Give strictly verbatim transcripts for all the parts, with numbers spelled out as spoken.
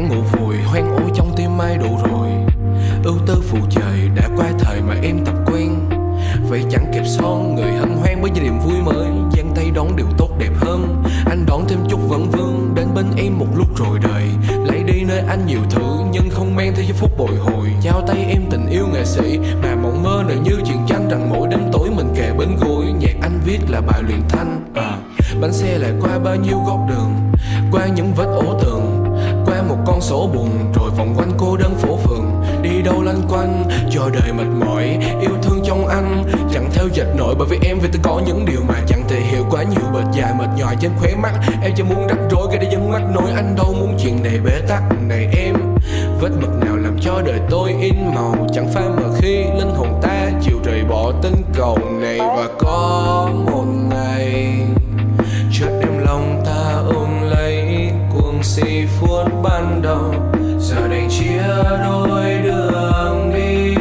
tháng ngủ vùi hoang ố trong tim ai đủ rồi. Ưu tư phụ trời đã qua thời mà em tập quen. Vậy chẳng kịp son người hân hoan với niềm vui mới. Giang tay đón điều tốt đẹp hơn. Anh đón thêm chút vấn vương đến bên em một lúc rồi đời lấy đi nơi anh nhiều thứ nhưng không mang theo giây phút bồi hồi. Trao tay em tình yêu nghệ sĩ mà mộng mơ này như chuyện tranh rằng mỗi đêm tối mình kề bên gối. Nhạc anh viết là bài luyện thanh à. Bánh xe lại qua bao nhiêu góc đường, qua những vết ố tường, qua một con số buồn rồi vòng quanh cô đơn phố phường. Đi đâu lanh quanh cho đời mệt mỏi, yêu thương trong anh chẳng theo dệt nổi. Bởi vì em vì tôi có những điều mà chẳng thể hiểu, quá nhiều bệt dài mệt nhòi trên khóe mắt. Em chỉ muốn rắc rối cái để dân mắt nối, anh đâu muốn chuyện này bế tắc này em. Vết mực nào làm cho đời tôi in màu, chẳng phai mờ khi linh hồn ta chịu rời bỏ tinh cầu này. Và có một ngày chợt đem lòng ta ôm lấy cuồng si phút ban đầu, giờ đành chia đôi đường đi.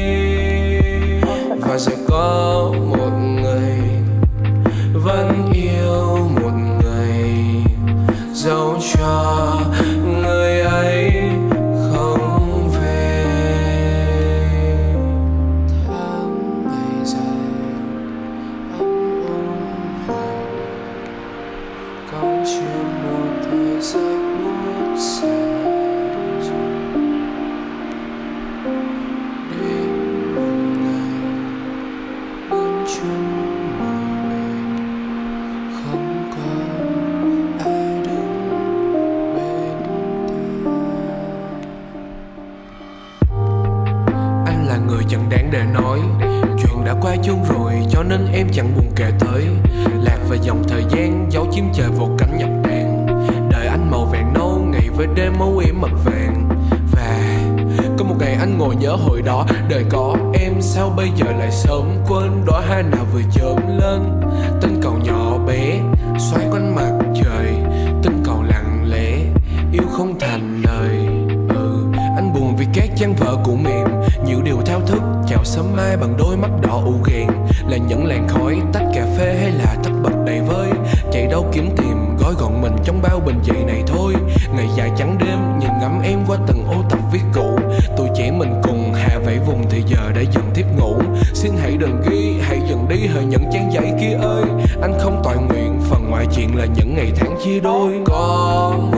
Và sẽ có một người vẫn yêu một người, dẫu cho người ấy không về. Tháng ngày dài ấm ôm câu chuyện một thời gian bút xa. Người chẳng đáng để nói, chuyện đã qua chung rồi cho nên em chẳng buồn kể tới. Lạc vào dòng thời gian giấu chim trời vô cánh nhập đàn, đời anh màu vàng nâu ngày với đêm máu yếm mật vàng. Và có một ngày anh ngồi nhớ hồi đó đời có em sao bây giờ lại sớm quên đóa hoa nào vừa chớm lên. Tinh cầu nhỏ bé xoay quanh mặt trời, tinh cầu lặng lẽ yêu không thành lời. Ừ, anh buồn vì các trang vở cũ mềm, nhiều điều thao thức chào sớm mai bằng đôi mắt đỏ ù ghèn. Là những làn khói tách cà phê hay là tách bật đầy vơi, chạy đâu kiếm tìm gói gọn mình trong bao bình dị này thôi. Ngày dài trắng đêm nhìn ngắm em qua từng ô tập viết cũ, tuổi trẻ mình cùng hạ vẫy vùng thì giờ đã dần thiếp ngủ. Xin hãy đừng ghi hãy dừng đi hỡi những trang giấy kia ơi, anh không toại nguyện phần ngoại chuyện là những ngày tháng chia đôi. Có